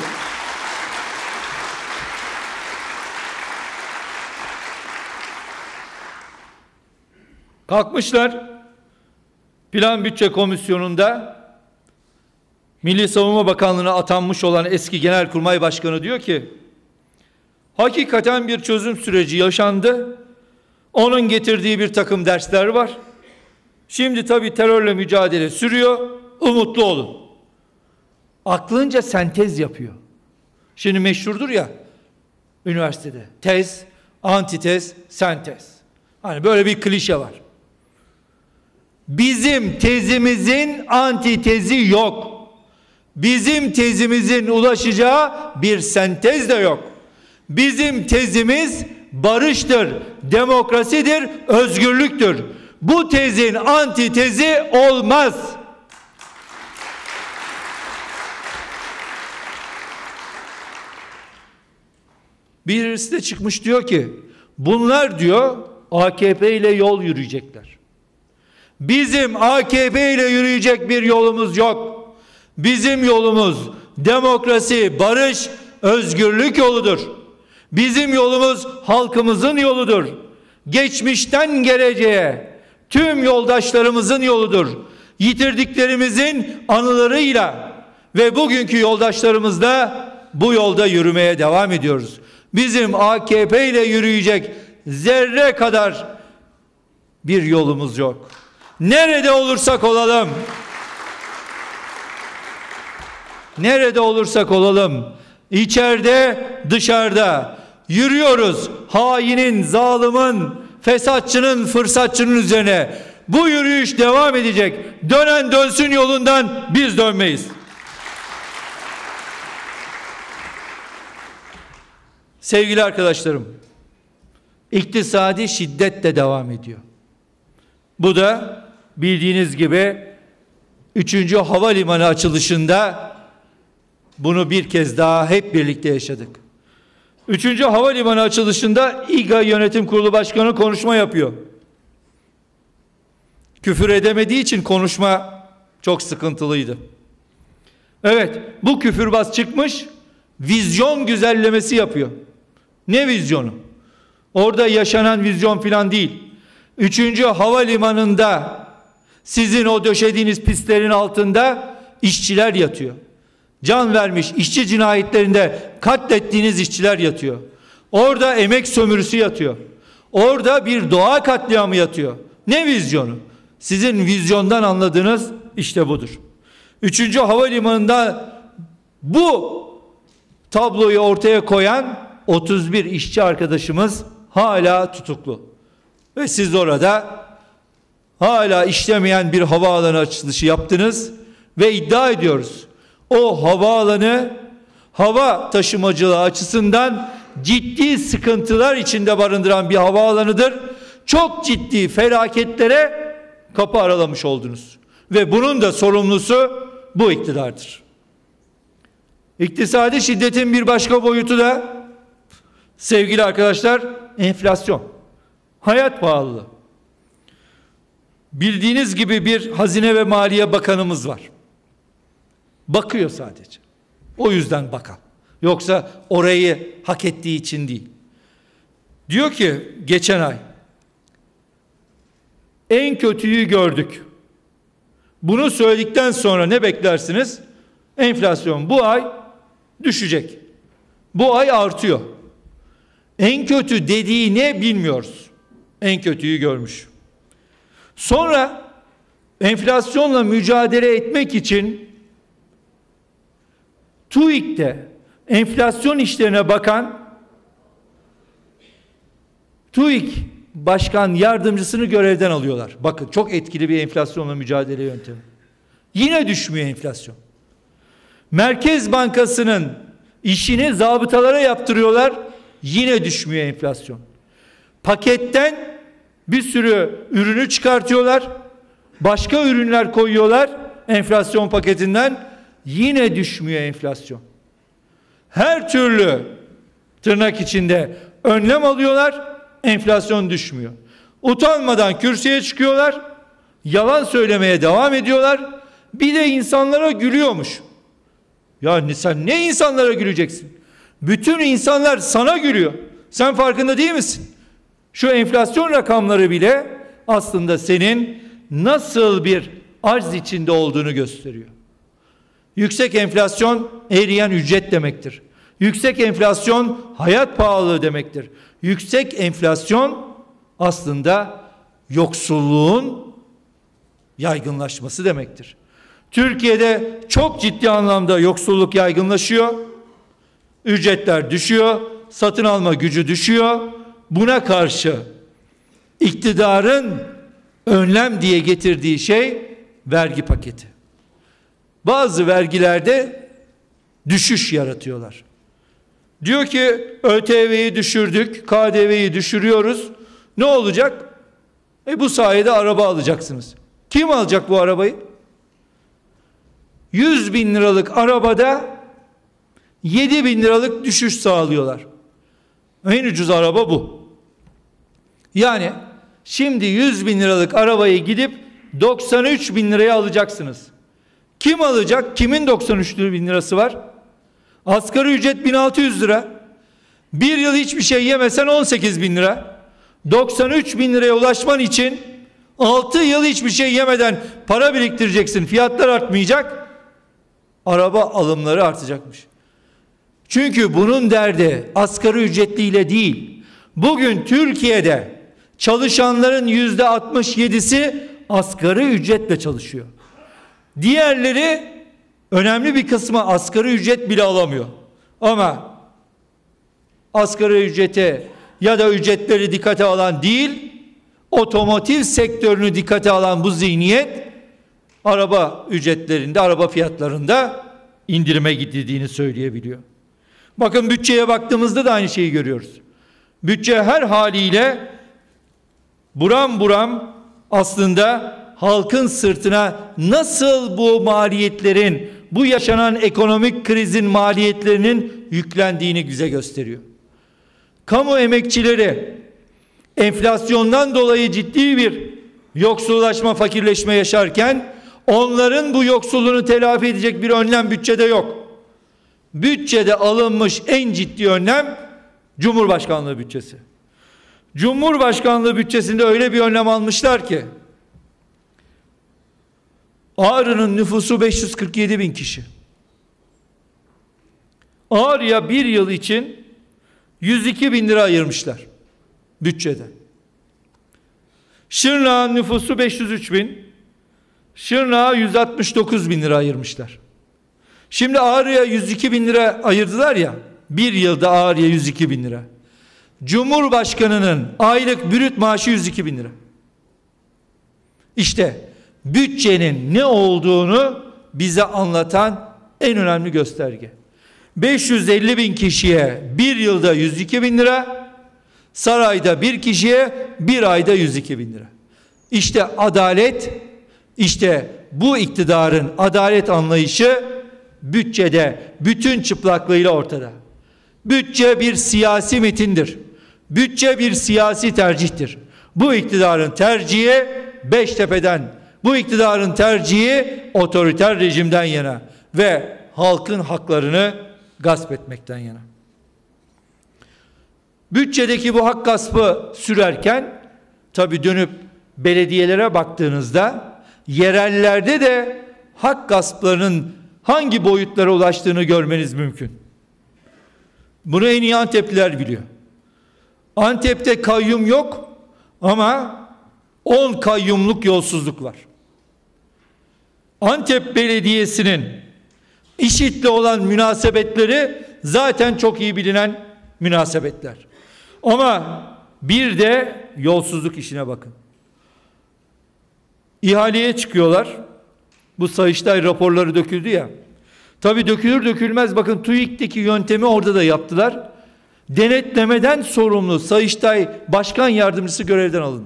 Kalkmışlar Plan Bütçe Komisyonu'nda Milli Savunma Bakanlığı'na atanmış olan eski Genelkurmay Başkanı diyor ki, hakikaten bir çözüm süreci yaşandı. Onun getirdiği bir takım dersler var. Şimdi tabii terörle mücadele sürüyor. Umutlu olun. aklınca sentez yapıyor. Şimdi meşhurdur ya üniversitede. Tez, antitez, sentez. Hani böyle bir klişe var. Bizim tezimizin antitezi yok. Bizim tezimizin ulaşacağı bir sentez de yok. Bizim tezimiz barıştır, demokrasidir, özgürlüktür. Bu tezin antitezi olmaz. Birisi de çıkmış diyor ki bunlar diyor A K P ile yol yürüyecekler. Bizim A K P ile yürüyecek bir yolumuz yok. Bizim yolumuz demokrasi, barış, özgürlük yoludur. Bizim yolumuz halkımızın yoludur. Geçmişten geleceğe tüm yoldaşlarımızın yoludur. Yitirdiklerimizin anılarıyla ve bugünkü yoldaşlarımızla bu yolda yürümeye devam ediyoruz. Bizim A K P ile yürüyecek zerre kadar bir yolumuz yok. Nerede olursak olalım, nerede olursak olalım, içeride, dışarıda yürüyoruz. Hainin, zalimin, fesatçının, fırsatçının üzerine. Bu yürüyüş devam edecek. Dönen dönsün yolundan biz dönmeyiz. Sevgili arkadaşlarım, iktisadi şiddet de devam ediyor. Bu da bildiğiniz gibi üçüncü havalimanı açılışında bunu bir kez daha hep birlikte yaşadık. üçüncü havalimanı açılışında İGA Yönetim Kurulu Başkanı konuşma yapıyor. Küfür edemediği için konuşma çok sıkıntılıydı. Evet, bu küfürbaz çıkmış, vizyon güzellemesi yapıyor. Ne vizyonu? Orada yaşanan vizyon filan değil. Üçüncü havalimanında sizin o döşediğiniz pistlerin altında işçiler yatıyor. Can vermiş işçi cinayetlerinde katlettiğiniz işçiler yatıyor. Orada emek sömürüsü yatıyor. Orada bir doğa katliamı yatıyor. Ne vizyonu? Sizin vizyondan anladığınız işte budur. Üçüncü havalimanında bu tabloyu ortaya koyan otuz bir işçi arkadaşımız hala tutuklu. Ve siz orada hala işlemeyen bir havaalanı açılışı yaptınız ve iddia ediyoruz. O havaalanı hava taşımacılığı açısından ciddi sıkıntılar içinde barındıran bir havaalanıdır. Çok ciddi felaketlere kapı aralamış oldunuz. Ve bunun da sorumlusu bu iktidardır. İktisadi şiddetin bir başka boyutu da sevgili arkadaşlar enflasyon. Hayat pahalılığı. Bildiğiniz gibi bir Hazine ve Maliye Bakanımız var. Bakıyor sadece. O yüzden bakan. Yoksa orayı hak ettiği için değil. Diyor ki geçen ay en kötüyü gördük. Bunu söyledikten sonra ne beklersiniz? Enflasyon bu ay düşecek. Bu ay artıyor. En kötü dediği ne bilmiyoruz. En kötüyü görmüş. Sonra enflasyonla mücadele etmek için TÜİK'te enflasyon işlerine bakan TÜİK Başkan Yardımcısını görevden alıyorlar. Bakın çok etkili bir enflasyonla mücadele yöntemi. Yine düşmüyor enflasyon. Merkez Bankası'nın işini zabıtalara yaptırıyorlar. Yine düşmüyor enflasyon. Paketten bir sürü ürünü çıkartıyorlar. Başka ürünler koyuyorlar enflasyon paketinden. Yine düşmüyor enflasyon. Her türlü tırnak içinde önlem alıyorlar. Enflasyon düşmüyor. Utanmadan kürsüye çıkıyorlar. Yalan söylemeye devam ediyorlar. Bir de insanlara gülüyormuş. Ya sen ne insanlara güleceksin? Bütün insanlar sana gülüyor. Sen farkında değil misin? Şu enflasyon rakamları bile aslında senin nasıl bir arz içinde olduğunu gösteriyor. Yüksek enflasyon eriyen ücret demektir. Yüksek enflasyon hayat pahalılığı demektir. Yüksek enflasyon aslında yoksulluğun yaygınlaşması demektir. Türkiye'de çok ciddi anlamda yoksulluk yaygınlaşıyor. Ücretler düşüyor, satın alma gücü düşüyor. Buna karşı iktidarın önlem diye getirdiği şey vergi paketi. Bazı vergilerde düşüş yaratıyorlar. Diyor ki ÖTV'yi düşürdük, K D V'yi düşürüyoruz. Ne olacak? E bu sayede araba alacaksınız. Kim alacak bu arabayı? yüz bin liralık arabada yedi bin liralık düşüş sağlıyorlar. En ucuz araba bu. Yani şimdi yüz bin liralık arabayı gidip doksan üç bin liraya alacaksınız. Kim alacak? Kimin doksan üç bin lirası var? Asgari ücret bin altı yüz lira. Bir yıl hiçbir şey yemesen on sekiz bin lira. doksan üç bin liraya ulaşman için altı yıl hiçbir şey yemeden para biriktireceksin. Fiyatlar artmayacak. Araba alımları artacakmış. Çünkü bunun derdi asgari ücretliyle değil. Bugün Türkiye'de çalışanların yüzde altmış yedisi asgari ücretle çalışıyor. Diğerleri, önemli bir kısmı asgari ücret bile alamıyor. Ama asgari ücrete ya da ücretleri dikkate alan değil, otomotiv sektörünü dikkate alan bu zihniyet araba ücretlerinde, araba fiyatlarında indirime gidildiğini söyleyebiliyor. Bakın bütçeye baktığımızda da aynı şeyi görüyoruz. Bütçe her haliyle buram buram aslında halkın sırtına nasıl bu maliyetlerin, bu yaşanan ekonomik krizin maliyetlerinin yüklendiğini bize gösteriyor. Kamu emekçileri enflasyondan dolayı ciddi bir yoksullaşma, fakirleşme yaşarken onların bu yoksulluğunu telafi edecek bir önlem bütçede yok. Bütçede alınmış en ciddi önlem Cumhurbaşkanlığı bütçesi. Cumhurbaşkanlığı bütçesinde öyle bir önlem almışlar ki Ağrı'nın nüfusu beş yüz kırk yedi bin kişi. Ağrı'ya bir yıl için yüz iki bin lira ayırmışlar bütçede. Şırnak'ın nüfusu beş yüz üç bin. Şırnak'a yüz altmış dokuz bin lira ayırmışlar. Şimdi Ağrı'ya yüz iki bin lira ayırdılar ya, bir yılda Ağrı'ya yüz iki bin lira. Cumhurbaşkanının aylık brüt maaşı yüz iki bin lira. İşte bütçenin ne olduğunu bize anlatan en önemli gösterge. beş yüz elli bin kişiye bir yılda yüz iki bin lira, sarayda bir kişiye bir ayda yüz iki bin lira. İşte adalet, işte bu iktidarın adalet anlayışı bütçede bütün çıplaklığıyla ortada. Bütçe bir siyasi metindir. Bütçe bir siyasi tercihtir. Bu iktidarın tercihi Beştepe'den, bu iktidarın tercihi otoriter rejimden yana ve halkın haklarını gasp etmekten yana. Bütçedeki bu hak gaspı sürerken tabii dönüp belediyelere baktığınızda yerellerde de hak gasplarının hangi boyutlara ulaştığını görmeniz mümkün. Bunu en iyi Antepliler biliyor. Antep'te kayyum yok ama on kayyumluk yolsuzluk var. Antep Belediyesi'nin IŞİD'le olan münasebetleri zaten çok iyi bilinen münasebetler. Ama bir de yolsuzluk işine bakın. İhaleye çıkıyorlar. Bu Sayıştay raporları döküldü ya. Tabii dökülür dökülmez bakın TÜİK'teki yöntemi orada da yaptılar. Denetlemeden sorumlu Sayıştay Başkan Yardımcısı görevden alındı.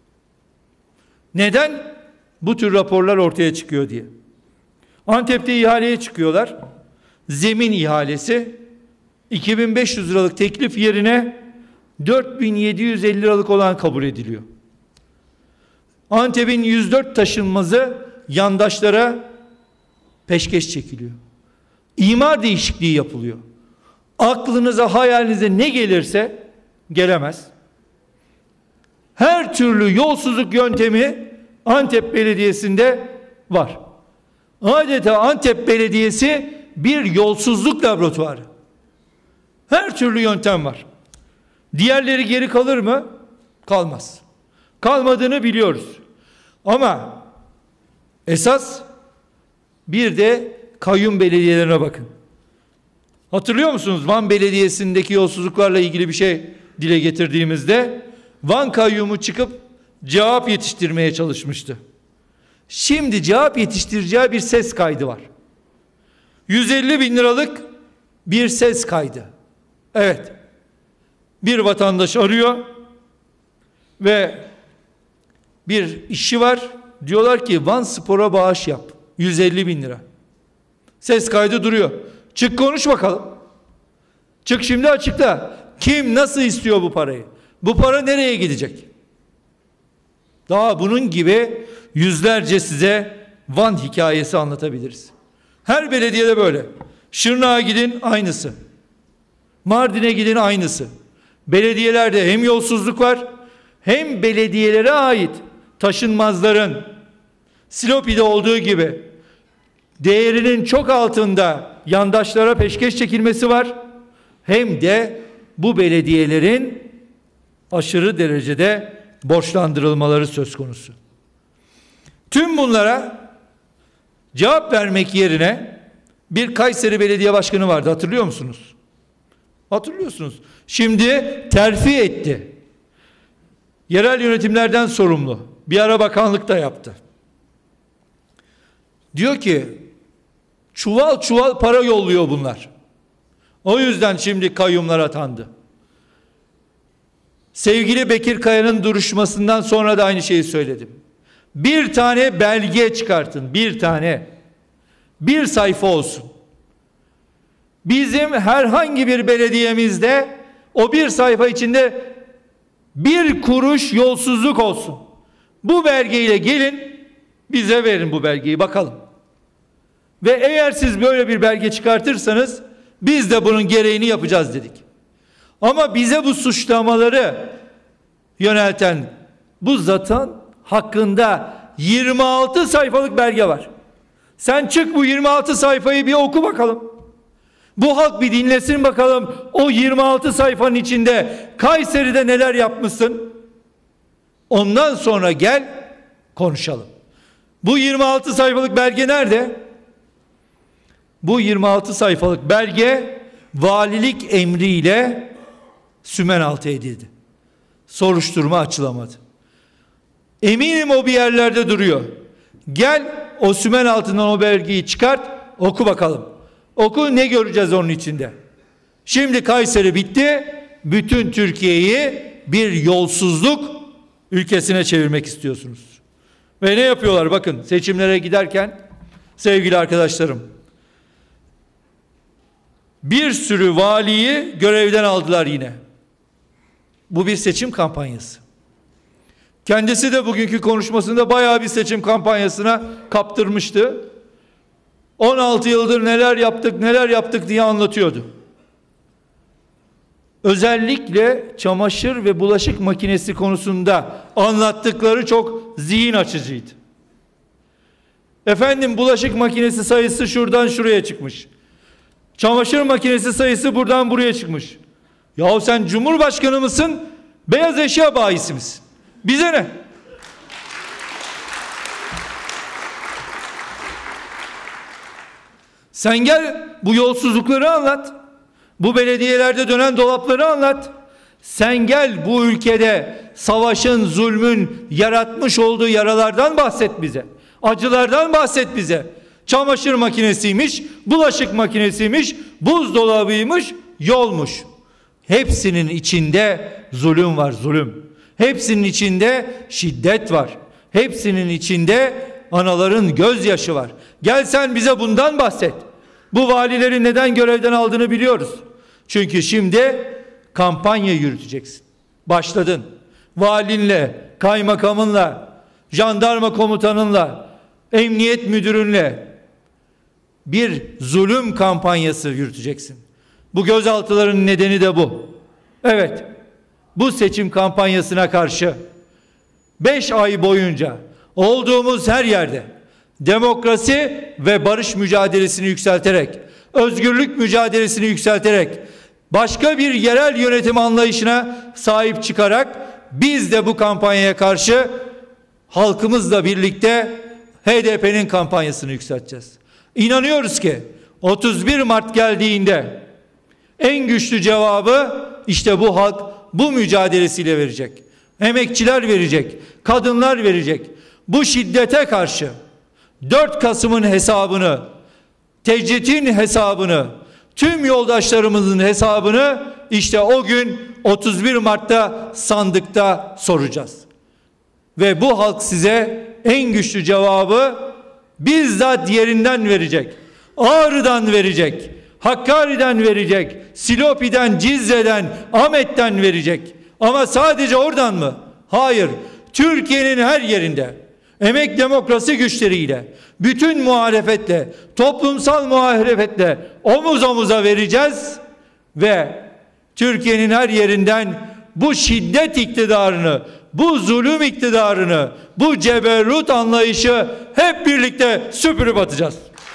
Neden? Bu tür raporlar ortaya çıkıyor diye. Antep'te ihaleye çıkıyorlar. Zemin ihalesi iki bin beş yüz liralık teklif yerine dört bin yedi yüz elli liralık olan kabul ediliyor. Antep'in yüz dört taşınmazı yandaşlara peşkeş çekiliyor. İmar değişikliği yapılıyor. Aklınıza, hayalinize ne gelirse gelemez. Her türlü yolsuzluk yöntemi Antep Belediyesi'nde var. Adeta Antep Belediyesi bir yolsuzluk laboratuvarı. Her türlü yöntem var. Diğerleri geri kalır mı? Kalmaz. Kalmadığını biliyoruz. Ama esas Bir de kayyum belediyelerine bakın. Hatırlıyor musunuz Van Belediyesi'ndeki yolsuzluklarla ilgili bir şey dile getirdiğimizde Van kayyumu çıkıp cevap yetiştirmeye çalışmıştı. Şimdi cevap yetiştireceği bir ses kaydı var. yüz elli bin liralık bir ses kaydı. Evet. Bir vatandaş arıyor ve bir işi var. Diyorlar ki Van Spor'a bağış yap. yüz elli bin lira. Ses kaydı duruyor. Çık konuş bakalım. Çık şimdi açıkla. Kim nasıl istiyor bu parayı? Bu para nereye gidecek? Daha bunun gibi yüzlerce size Van hikayesi anlatabiliriz. Her belediyede böyle. Şırnak'a gidin aynısı. Mardin'e gidin aynısı. Belediyelerde hem yolsuzluk var hem belediyelere ait taşınmazların Silopi'de olduğu gibi değerinin çok altında yandaşlara peşkeş çekilmesi var. Hem de bu belediyelerin aşırı derecede borçlandırılmaları söz konusu. Tüm bunlara cevap vermek yerine bir Kayseri Belediye Başkanı vardı, hatırlıyor musunuz? Hatırlıyorsunuz. Şimdi terfi etti. Yerel yönetimlerden sorumlu. Bir ara bakanlık da yaptı. Diyor ki çuval çuval para yolluyor bunlar. O yüzden şimdi kayyumlar atandı. Sevgili Bekir Kaya'nın duruşmasından sonra da aynı şeyi söyledim. Bir tane belge çıkartın. Bir tane. Bir sayfa olsun. Bizim herhangi bir belediyemizde o bir sayfa içinde bir kuruş yolsuzluk olsun. Bu belgeyle gelin bize verin bu belgeyi bakalım. Ve eğer siz böyle bir belge çıkartırsanız biz de bunun gereğini yapacağız dedik. Ama bize bu suçlamaları yönelten bu zatın hakkında yirmi altı sayfalık belge var. Sen çık bu yirmi altı sayfayı bir oku bakalım. Bu halk bir dinlesin bakalım o yirmi altı sayfanın içinde Kayseri'de neler yapmışsın. Ondan sonra gel konuşalım. Bu yirmi altı sayfalık belge nerede? Bu yirmi altı sayfalık belge valilik emriyle sümenaltı edildi. Soruşturma açılamadı. Eminim o bir yerlerde duruyor. Gel o sümen altından o belgeyi çıkart, oku bakalım. Oku, ne göreceğiz onun içinde? Şimdi Kayseri bitti. Bütün Türkiye'yi bir yolsuzluk ülkesine çevirmek istiyorsunuz. Ve ne yapıyorlar? Bakın seçimlere giderken sevgili arkadaşlarım, bir sürü valiyi görevden aldılar yine. Bu bir seçim kampanyası. Kendisi de bugünkü konuşmasında bayağı bir seçim kampanyasına kaptırmıştı. on altı yıldır neler yaptık neler yaptık diye anlatıyordu. Özellikle çamaşır ve bulaşık makinesi konusunda anlattıkları çok zihin açıcıydı. Efendim bulaşık makinesi sayısı şuradan şuraya çıkmış. Çamaşır makinesi sayısı buradan buraya çıkmış. Yahu sen Cumhurbaşkanı mısın? Beyaz eşya bayisi misin? Bize ne? Sen gel bu yolsuzlukları anlat. Bu belediyelerde dönen dolapları anlat. Sen gel bu ülkede savaşın, zulmün yaratmış olduğu yaralardan bahset bize. Acılardan bahset bize. Çamaşır makinesiymiş, bulaşık makinesiymiş, buzdolabıymış, yolmuş. Hepsinin içinde zulüm var, zulüm. Hepsinin içinde şiddet var. Hepsinin içinde anaların gözyaşı var. Gel sen bize bundan bahset. Bu valilerin neden görevden aldığını biliyoruz. Çünkü şimdi kampanya yürüteceksin. Başladın. Valinle, kaymakamınla, jandarma komutanınla, emniyet müdürünle bir zulüm kampanyası yürüteceksin. Bu gözaltıların nedeni de bu. Evet, bu seçim kampanyasına karşı beş ay boyunca olduğumuz her yerde demokrasi ve barış mücadelesini yükselterek, özgürlük mücadelesini yükselterek, başka bir yerel yönetim anlayışına sahip çıkarak biz de bu kampanyaya karşı halkımızla birlikte H D P'nin kampanyasını yükselteceğiz. İnanıyoruz ki otuz bir Mart geldiğinde en güçlü cevabı işte bu halk bu mücadelesiyle verecek. Emekçiler verecek, kadınlar verecek. Bu şiddete karşı dört Kasım'ın hesabını, tecritin hesabını, tüm yoldaşlarımızın hesabını işte o gün otuz bir Mart'ta sandıkta soracağız. Ve bu halk size en güçlü cevabı bizzat yerinden verecek. Ağrı'dan verecek, Hakkari'den verecek, Silopi'den, Cizre'den, Ahmet'ten verecek. Ama sadece oradan mı? Hayır. Türkiye'nin her yerinde emek demokrasi güçleriyle, bütün muhalefetle, toplumsal muhalefetle omuz omuza vereceğiz ve Türkiye'nin her yerinden bu şiddet iktidarını, bu zulüm iktidarını, bu ceberrut anlayışı hep birlikte süpürüp atacağız.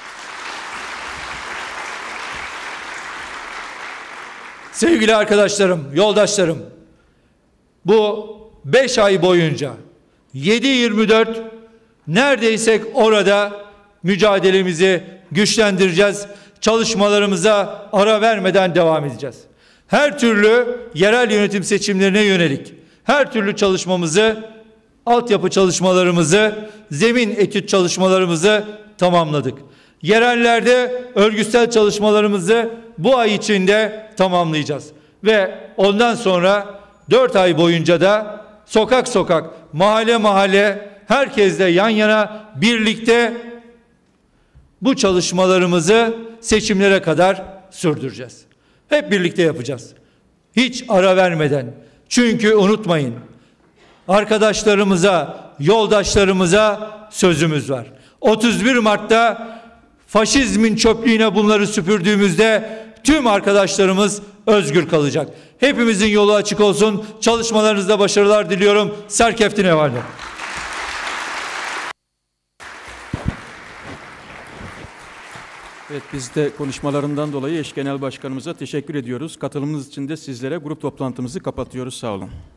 Sevgili arkadaşlarım, yoldaşlarım, bu beş ay boyunca yedi yirmi dört neredeyse orada mücadelemizi güçlendireceğiz. Çalışmalarımıza ara vermeden devam edeceğiz. Her türlü yerel yönetim seçimlerine yönelik her türlü çalışmamızı, altyapı çalışmalarımızı, zemin etüt çalışmalarımızı tamamladık. Yerellerde örgütsel çalışmalarımızı bu ay içinde tamamlayacağız. Ve ondan sonra dört ay boyunca da sokak sokak, mahalle mahalle, herkesle yan yana birlikte bu çalışmalarımızı seçimlere kadar sürdüreceğiz. Hep birlikte yapacağız. Hiç ara vermeden. Çünkü unutmayın, arkadaşlarımıza, yoldaşlarımıza sözümüz var. otuz bir Mart'ta faşizmin çöplüğüne bunları süpürdüğümüzde tüm arkadaşlarımız özgür kalacak. Hepimizin yolu açık olsun. Çalışmalarınızda başarılar diliyorum. Serkeftin Evalli. Evet, biz de konuşmalarından dolayı eş genel başkanımıza teşekkür ediyoruz. Katılımınız için de sizlere grup toplantımızı kapatıyoruz. Sağ olun.